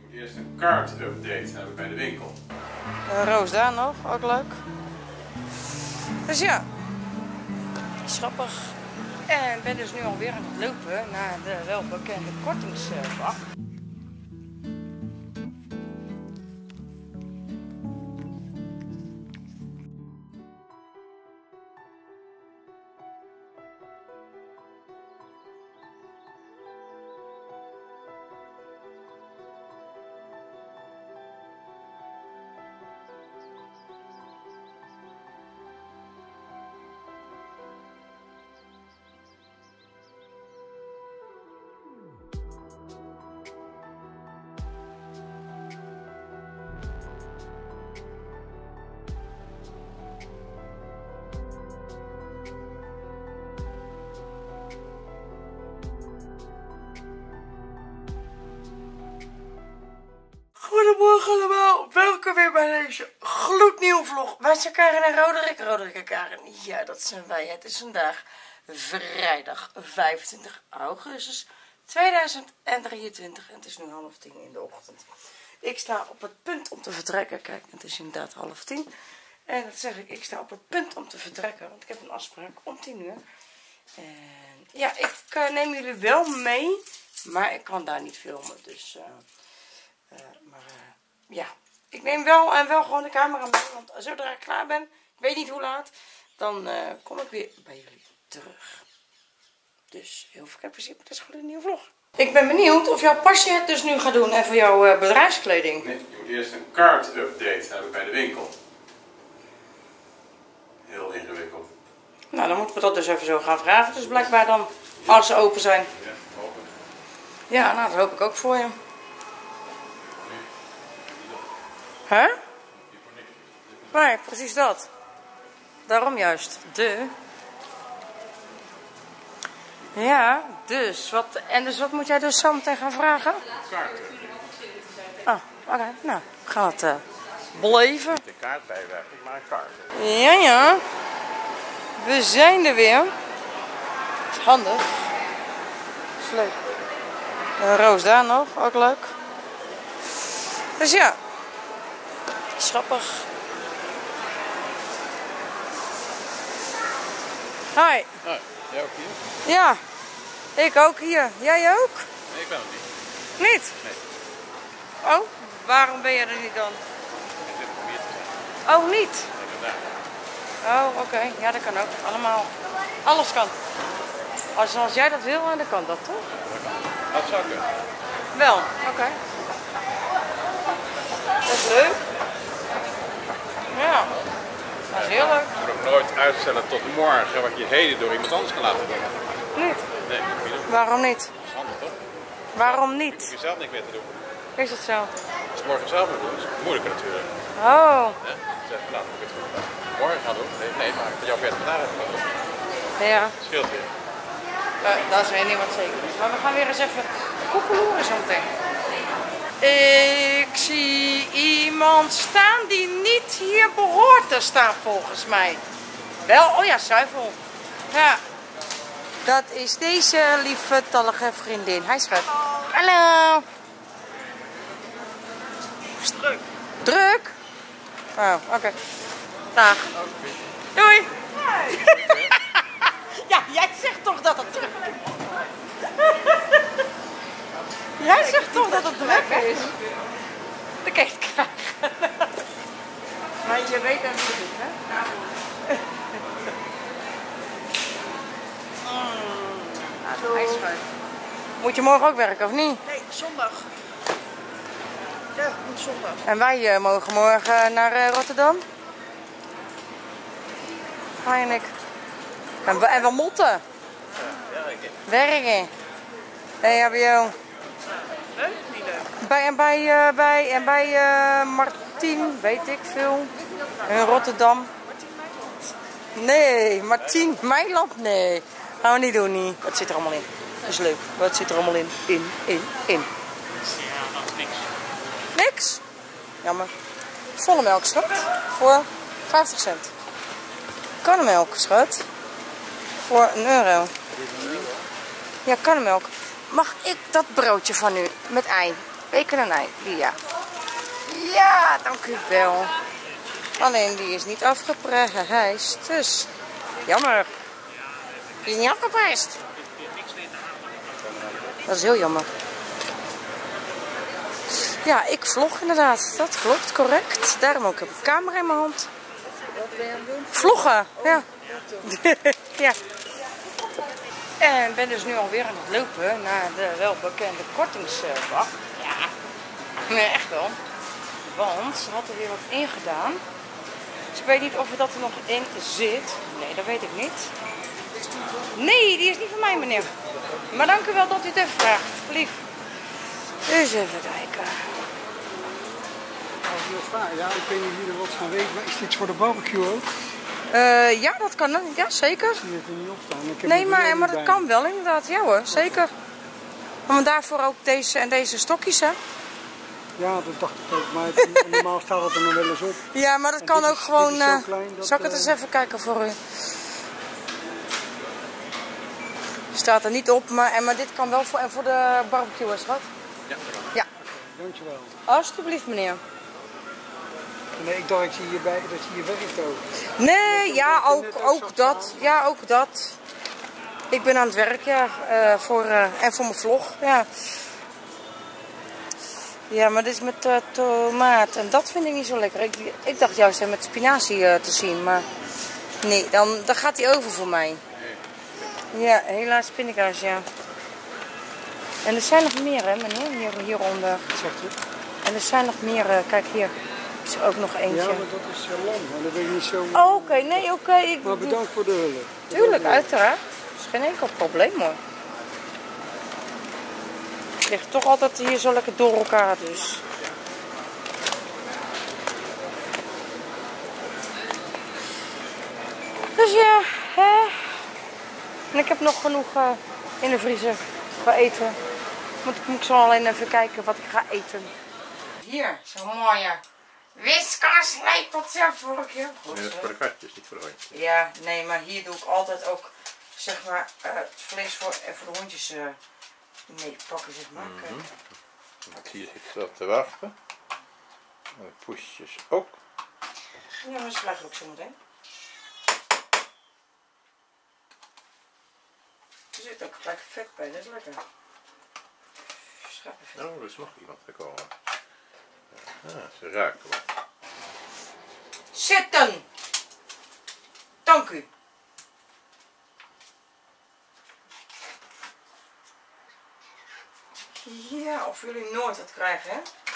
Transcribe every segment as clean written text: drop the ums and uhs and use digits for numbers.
Eerst een kaart-update heb ik bij de winkel. Roos daar nog, ook leuk. Dus ja, grappig. En ik ben dus nu alweer aan het lopen naar de welbekende kortingsvak. Goedemorgen allemaal, welkom weer bij deze gloednieuwe vlog. Wij zijn Karin en Roderick en Karin. Ja, dat zijn wij. Het is vandaag vrijdag 25 augustus 2023 en het is nu 9:30 in de ochtend. Ik sta op het punt om te vertrekken. Kijk, het is inderdaad 9:30. En dat zeg ik sta op het punt om te vertrekken, want ik heb een afspraak om 10 uur. En ja, ik neem jullie wel mee, maar ik kan daar niet filmen, dus... ja, ik neem wel gewoon de camera mee, want zodra ik klaar ben, ik weet niet hoe laat, dan kom ik weer bij jullie terug. Dus heel veel plezier met deze gloednieuwe vlog. Ik ben benieuwd of jouw pasje het dus nu gaat doen en voor jouw bedrijfskleding. Nee, je moet eerst een kaart-update hebben bij de winkel. Heel ingewikkeld. Nou, dan moeten we dat dus even zo gaan vragen, dus blijkbaar dan, als ze open zijn. Ja, hopelijk. Ja, nou, dat hoop ik ook voor je. Hè? Nee, precies dat. Daarom juist. Ja, dus. Wat moet jij dus zo meteen gaan vragen? Kaarten. Ah, oké. Nou, ik ga het beleven. De kaart bijwerken, maar een kaart. Ja. We zijn er weer. Dat is handig. Dat is leuk. Roos daar nog, ook leuk. Dus ja. Grappig. Hi. Hoi, jij ook hier? Ja, ik ook hier. Jij ook? Nee, ik ben het niet. Niet? Nee. Oh, waarom ben je er niet dan? Ik zit op hier te zijn. Oh, niet? Ik ben daar. Oh, oké. Ja, dat kan ook. Allemaal. Alles kan. Als jij dat wil, dan kan dat toch? Dat zou kunnen. Wel, oké. Dat is leuk. Ja, dat is heel leuk. Je moet ook nooit uitstellen tot morgen wat je heden door iemand anders kan laten doen. Niet? Nee, dat moet je doen. Waarom niet? Dat is handig toch? Waarom Je niet? hoeft jezelf niks meer te doen. Is het zo? Als je het morgen zelf moet doen, is het moeilijker natuurlijk. Oh, Hè? Zeg, nou, moet ik het morgen gaan doen. Nee, maar dat jouw vet vandaag even gaan doen. ja. Dat scheelt weer. Dat is weer niet wat zeker is. Maar we gaan weer eens even koekeloeren zo meteen. Ik zie iemand staan die niet hier behoort te staan volgens mij. Wel, oh ja, zuivel. Ja. Dat is deze lieftallige vriendin. Hij schat. Hallo. Druk. Druk? Oh, oké. Dag. Doei. Ja, jij zegt toch dat het druk is? Jij zegt toch dat het druk is? Dan kan je het krijgen. Maar je weet dat niet, hè? Hij is goed. Moet je morgen ook werken, of niet? Nee, zondag. Ja, moet zondag. En wij mogen morgen naar Rotterdam. Ga je en ik. En we motten. Werken. EHBO. Leuk? Niet leuk. Bij Martien, weet ik veel. In Rotterdam. Nee, Martien Meiland? Nee. Gaan we niet doen, niet. Wat zit er allemaal in? Dat is leuk. Wat zit er allemaal in? In. Ja, dat is niks. Niks? Jammer. Volle melk, schat. Voor 50 cent. Karnemelk, schat. Voor €1. Ja, karnemelk. Mag ik dat broodje van u met ei? Pekenenij, Lia. Ja, dank u wel. Alleen die is niet afgeprijsd, dus jammer. Die is niet afgeprijsd. Dat is heel jammer. Ja, ik vlog inderdaad. Dat klopt, correct. Daarom ook heb ik een camera in mijn hand. Wat ben je aan het doen? Vloggen, ja. Ja. En ik ben dus nu alweer aan het lopen naar de welbekende kortingswacht. Ja, nee, echt wel. Want ze had er weer wat in gedaan. Dus ik weet niet of dat er nog in zit. Nee, dat weet ik niet. Nee, die is niet van mij, meneer. Maar dank u wel dat u het even vraagt, lief. Dus even kijken. Ja, ik weet niet wie er wat van weet, maar is dit voor de barbecue ook? Ja, dat kan. Ja, zeker. Ik zie het er niet op staan. Ik heb Nee, er maar dat bij. kan wel inderdaad. Ja hoor, zeker. Maar daarvoor ook deze en deze stokjes, hè? Ja, dat dacht ik ook, maar normaal staat het er nog wel eens op. Ja, maar dat En kan dit ook is- gewoon... dit is zo klein dat, zal ik het eens even kijken voor u? Staat er niet op, maar dit kan wel voor de barbecue, schat. Ja. Ja, Dankjewel. alsjeblieft meneer. Nee, ik dacht dat je hier werkt ook. Nee, ja, net ook zag dat. staan. Ja, ook dat. Ik ben aan het werk, ja. En voor mijn vlog, ja. Ja, maar dit is met tomaat. En dat vind ik niet zo lekker. Ik dacht juist met spinazie te zien, maar... Nee, dan gaat hij over voor mij. Ja, helaas pindakaas, ja. En er zijn nog meer, hè, meneer? Hieronder. Wat zegt u? En er zijn nog meer. Kijk, hier is er ook nog eentje. Ja, maar dat is lam. Maar dat weet ik niet zo... Oh, oké. Nee, oké. Maar bedankt voor de hulp. Tuurlijk, uiteraard. Dat is geen enkel probleem, hoor. Het ligt toch altijd hier zo lekker door elkaar, dus. Dus ja, hè. En ik heb nog genoeg in de vriezer voor eten. Want ik moet zo alleen even kijken wat ik ga eten. Hier, zo'n mooie wiskunstlepeltje voor ik hier. Nee, dat is voor de katjes, niet voor de hondjes. Ja, nee, maar hier doe ik altijd ook, zeg maar, het vlees voor de hondjes mee pakken, zeg maar. Kijk. Hier zit wel te wachten. En de poesjes ook. Ja, maar ze blijven ook zo meteen. Er zit ook gelijk vet bij, dat is lekker. Schappenvet. Oh, er is nog iemand gekomen. Ze ruiken wat. Zitten! Dank u. Ja, of jullie nooit dat krijgen, hè?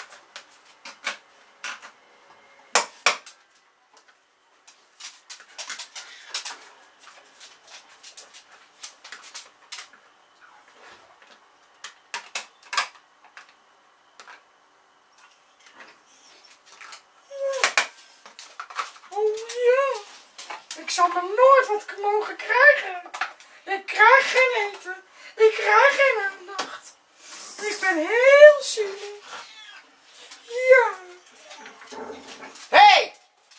Oh ja, ik zal me nooit wat mogen krijgen. Ik krijg geen eten. Ik krijg geen aandacht. Ik ben heel zielig. Ja. Hey!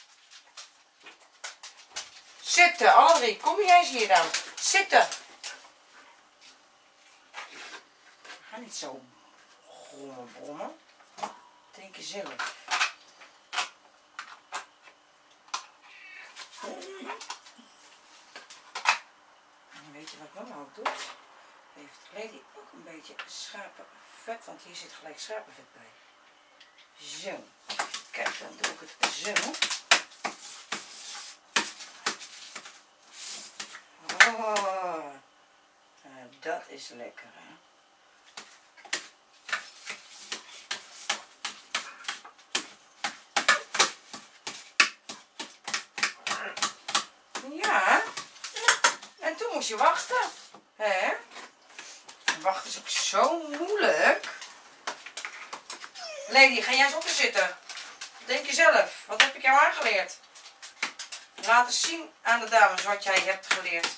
Zitten, André. Kom jij eens hier dan. Zitten. Ga niet zo grommen brommen. Denk je zelf. En weet je wat mama ook doet? Heeft Lady ook een beetje schapenvet, want hier zit gelijk schapenvet bij. Zo. Kijk, dan doe ik het zo. Oh, dat is lekker, hè? Ja. En toen moest je wachten. Hè? Wachten is ook zo moeilijk. Lady, ga jij eens op te zitten. Denk je zelf. Wat heb ik jou aangeleerd? Laat eens zien aan de dames wat jij hebt geleerd.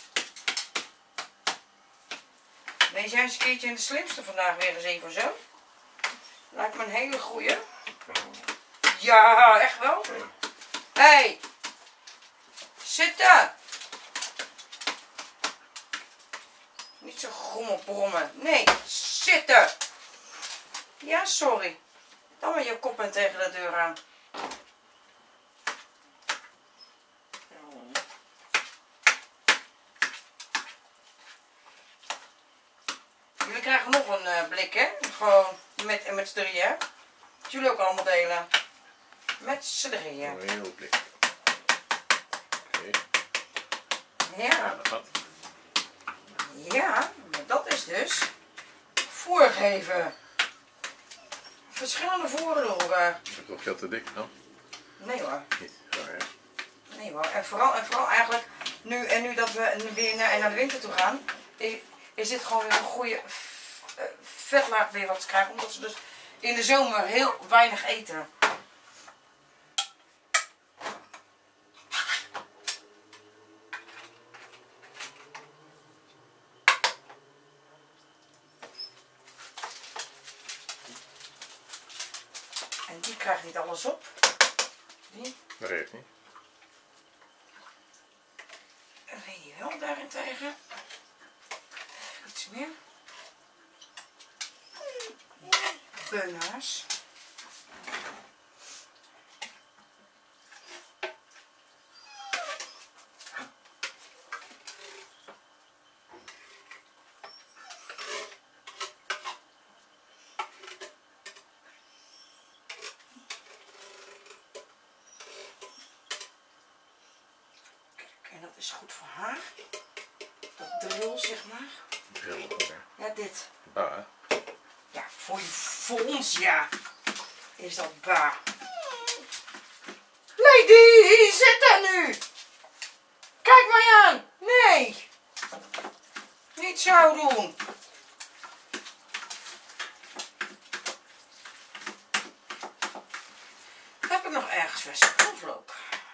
Wees jij eens een keertje in de slimste vandaag weer eens even zo? Lijkt me een hele goeie. Ja, echt wel. Hey. Zitten. Niet zo grommelbrommen. Nee, zitten. Ja, sorry. Dan met je kop en tegen de deur aan. Jullie krijgen nog een blik, hè? Gewoon met z'n drieën, hè? Dat jullie ook allemaal delen. Met z'n drieën. Een heel blik. Oké. Ja. Dat gaat. Ja, maar dat is dus voorgeven. Verschillende voeren door elkaar. Is het toch veel te dik dan? Nee hoor. Niet. Zo, ja. Nee hoor. En vooral eigenlijk nu dat we weer naar de winter toe gaan, is dit gewoon weer een goede vetlaag weer wat ze krijgen. Omdat ze dus in de zomer heel weinig eten. En die krijgt niet alles op. Die. Dat geeft niet. En die wel daarentegen. Even iets meer. Beunaars. En dat is goed voor haar. Dat dril, zeg maar. Heel goed, hè. Ja, dit. Bah. Ja, voor ons, ja. Is dat baar. Lady, zit daar nu. Kijk mij aan. Nee. Niet zo doen. Heb ik nog ergens verse knoflook?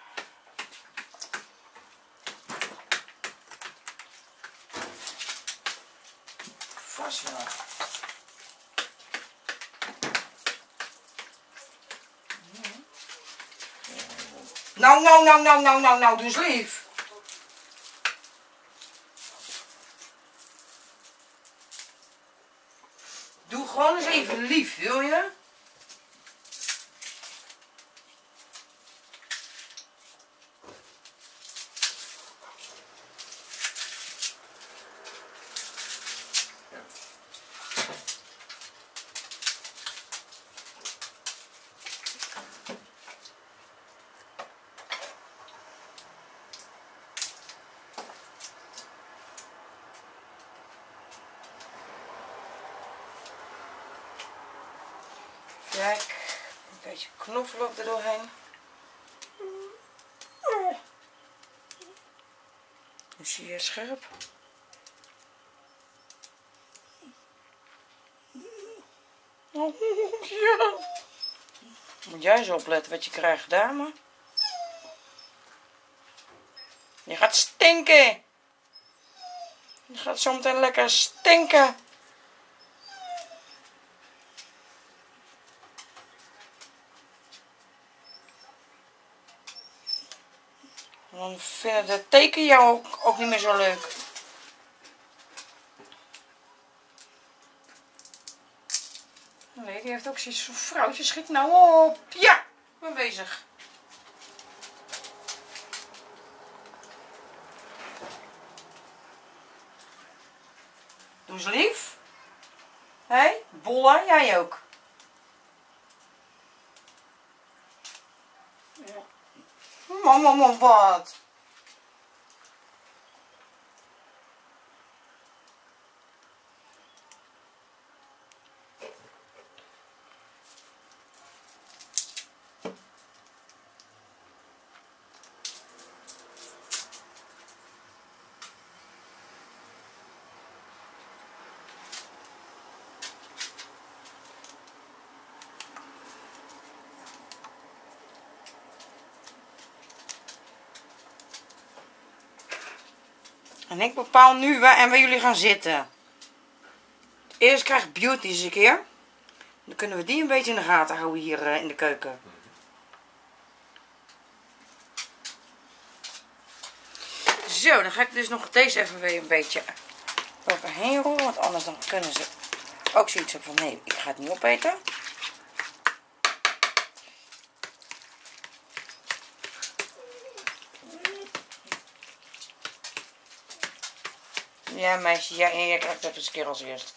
Vast wel. Nou, doe eens lief. Doe gewoon eens even lief, wil je? Kijk, een beetje knoflook er doorheen. Dan zie je scherp. Oh, ja. Moet jij eens opletten wat je krijgt, dame. Je gaat stinken. Je gaat zo meteen lekker stinken. Dan vinden de teken jou ook niet meer zo leuk. Nee, die heeft ook zoiets van vrouwtje, schiet nou op. Ja, ik ben bezig. Doe eens lief. Hé, Bolla, jij ook. Mama, wat? En ik bepaal nu waar en waar jullie gaan zitten. Eerst krijgt Beauty eens een keer. Dan kunnen we die een beetje in de gaten houden hier in de keuken. Zo, dan ga ik dus nog deze even weer een beetje overheen rollen. Want anders dan kunnen ze ik ook zoiets van, nee, ik ga het niet opeten. Ja, meisje, ja, en jij krijgt het even eens een keer als eerst.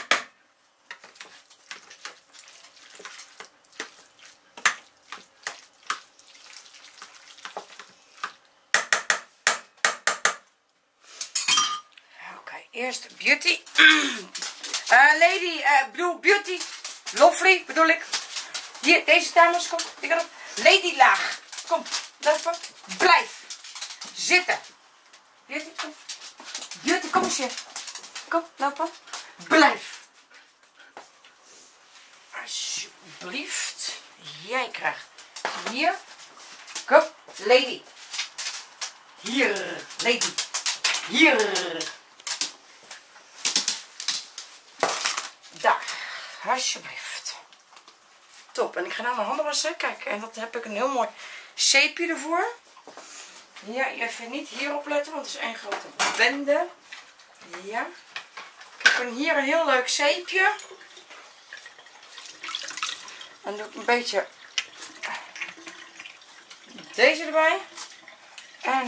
Oké, eerst Beauty. Lady, Beauty. Lovely, bedoel ik. Hier, deze dames, kom. Ik ga op. Lady laag. Kom, lopen. Blijf. Zitten. Beauty, kom. Beauty, kom eens hier. Kom, lopen. Blijf. Alsjeblieft. Jij krijgt hier. Kom, lady. Hier, lady. Hier. Daar. Alsjeblieft. Top. En ik ga nou mijn handen wassen. Kijk, en dat heb ik een heel mooi zeepje ervoor. Ja, even niet hierop letten, want het is één grote bende. Ja. Ik heb hier een heel leuk zeepje. En doe ik een beetje deze erbij. En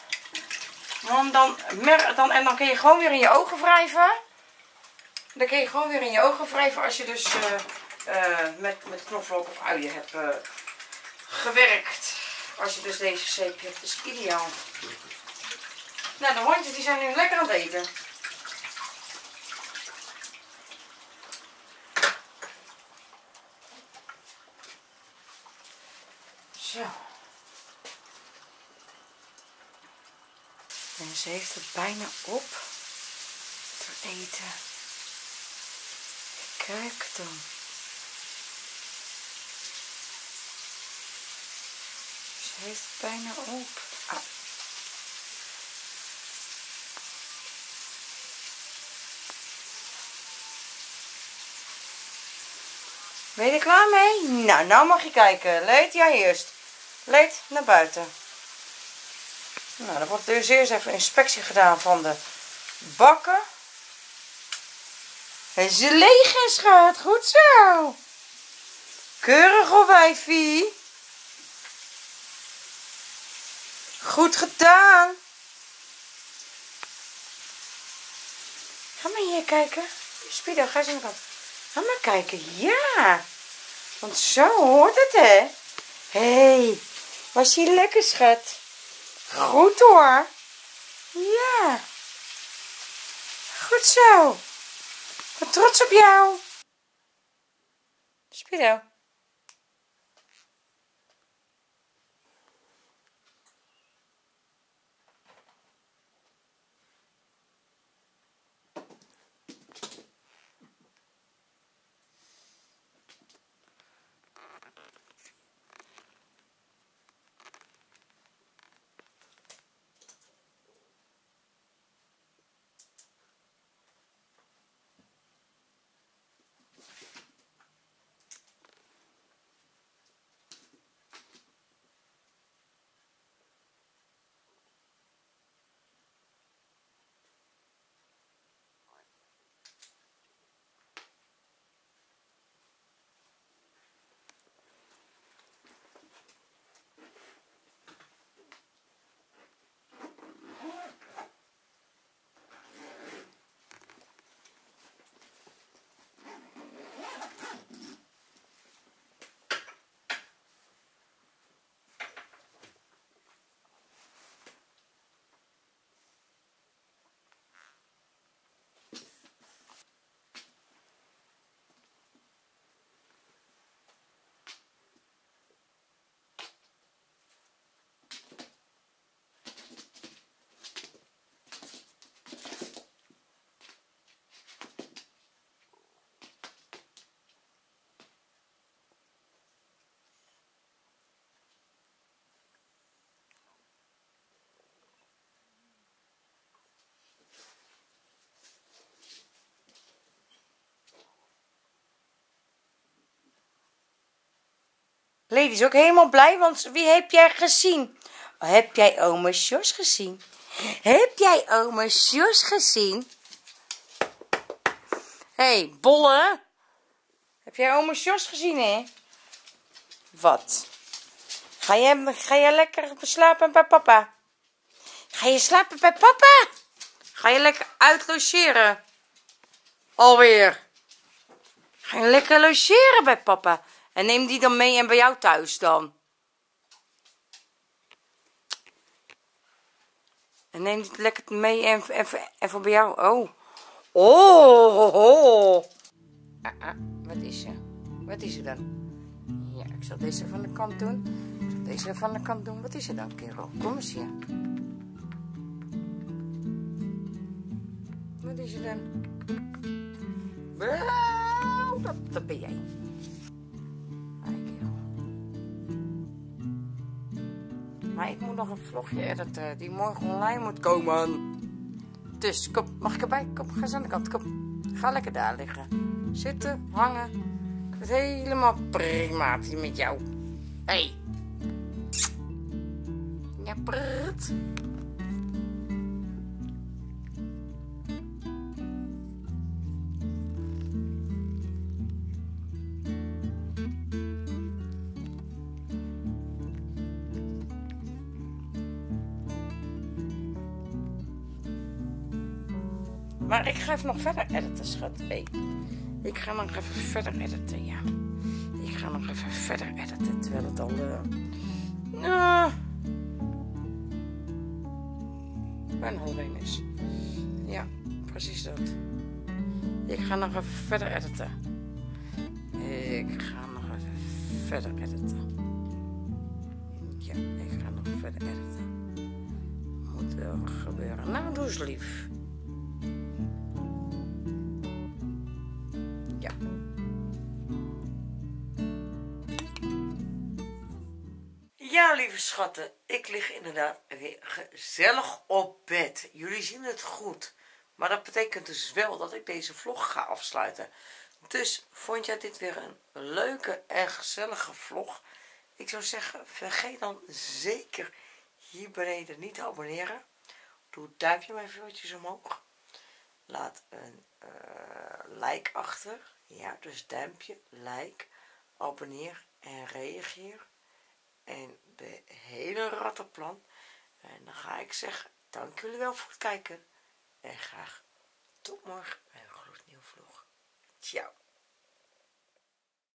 dan kun je gewoon weer in je ogen wrijven. Dan kun je gewoon weer in je ogen wrijven als je dus met knoflook of uien hebt gewerkt. Als je dus deze zeepje hebt, is ideaal. Nou, de hondjes die zijn nu lekker aan het eten. Zo. En ze heeft het bijna op. Te eten. Kijk dan. Ze heeft het bijna op. Ah. Ben je er klaar mee? Nou mag je kijken. Leed, jij eerst. Leed, naar buiten. Nou, dan wordt dus eerst even inspectie gedaan van de bakken. En ze leeg is, schat. Goed zo. Keurig hoor, wijfie. Goed gedaan. Ga maar hier kijken. Spido, ga eens in de kant. Ga maar kijken. Ja. Want zo hoort het, hè. Hé. Was je lekker, schat? Goed hoor. Ja. Goed zo. Ik ben trots op jou. Spido. Lady is ook helemaal blij, want wie heb jij gezien? Heb jij oma Jos gezien? Heb jij oma Jos gezien? Hé, Bolle. Heb jij oma Jos gezien, hè? Wat? Ga je lekker slapen bij papa? Ga je slapen bij papa? Ga je lekker uitlogeren? Alweer. Ga je lekker logeren bij papa? En neem die dan mee en bij jou thuis dan? En neem die lekker mee en voor bij jou. Oh. Oh. Wat is er? Wat is er dan? Ja, ik zal deze van de kant doen. Ik zal deze van de kant doen. Wat is er dan, kerel? Kom eens hier. Wat is er dan? Wel, dat ben jij. Maar ik moet nog een vlogje editen die morgen online moet komen. Dus kom, mag ik erbij? Kom, ga eens aan de kant. Kom, ga lekker daar liggen. Zitten, hangen. Ik vind het helemaal prima met jou. Hé. Ja, prut. Maar ik ga even nog verder editen, schat. Hey. Ik ga nog even verder editen, ja. Ik ga nog even verder editen, terwijl het al... bijna half 1 is. Ja, precies dat. Ik ga nog even verder editen. Ik ga nog even verder editen. Ja, ik ga nog verder editen. Moet wel gebeuren. Nou, doe eens lief. Ja. Ja, lieve schatten, ik lig inderdaad weer gezellig op bed. Jullie zien het goed, maar dat betekent dus wel dat ik deze vlog ga afsluiten. Dus vond jij dit weer een leuke en gezellige vlog? Ik zou zeggen, vergeet dan zeker hier beneden niet te abonneren. Doe het duimpje maar eventjes omhoog. Laat een like achter. Ja, dus duimpje, like, abonneer en reageer. En de hele rattenplan. En dan ga ik zeggen, dank jullie wel voor het kijken. En graag tot morgen bij een gloednieuwe vlog. Ciao.